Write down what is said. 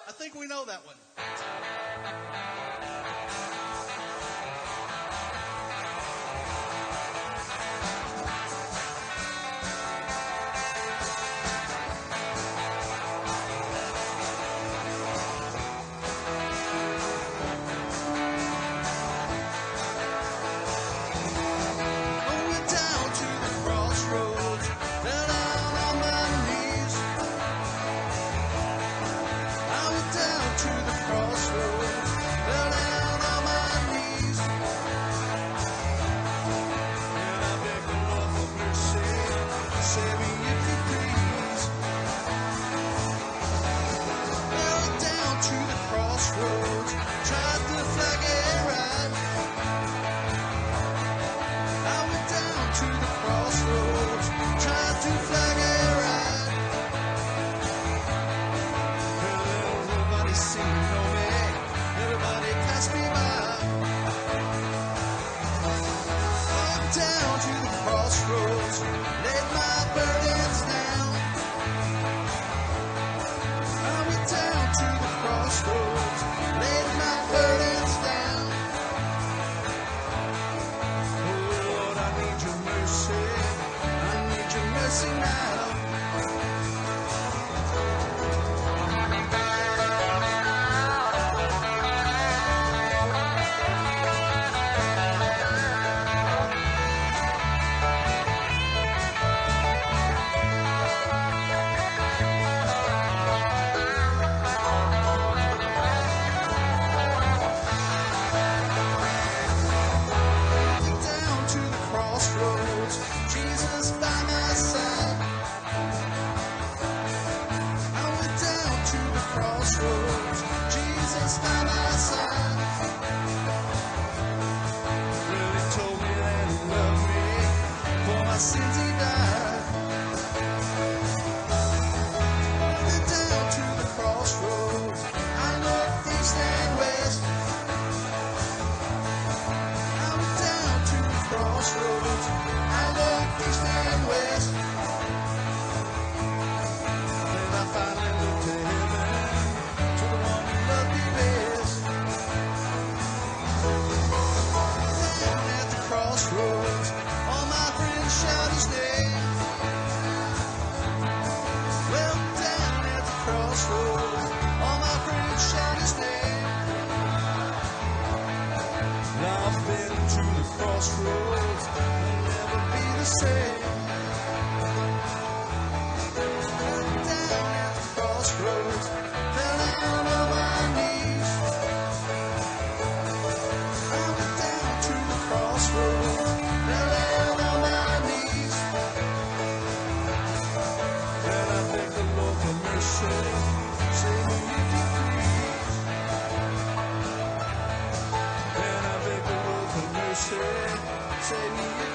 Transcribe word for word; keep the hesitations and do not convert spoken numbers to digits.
I think we know that one. Going down to the crossroads, fell down on my knees. I went down to the crossroads, fell down on my knees. And I begged the Lord for mercy, save me if you please. Fell down to the crossroads, tried to flag it right. I went down to the crossroads, tried to flag it right. Well, nobody seemed to know me, everybody passed me by. Went down to the crossroads, laid my burdens down. I went down to the crossroads, laid my burdens down. Oh Lord, I need your mercy, I need your mercy now. Went down to the crossroads, Jesus by my side. I went down to the crossroads, Jesus by my side. Well, he told me that he loved me, for my sins he died. Went down to the crossroads, I looked east and west. I went down to the crossroads, I looked east and west. Then I finally looked to heaven, to the one who loved me best. Down at the crossroads, all my friends shout his name. Well, down at the crossroads, all my friends shout his name. Now I've been to the crossroads, I'll never be the same. Down at the crossroads, fell down on my knees. I went down to the crossroads, fell down on my knees. And I beg the Lord for mercy, save me if you please. And I beg the Lord for mercy, save me if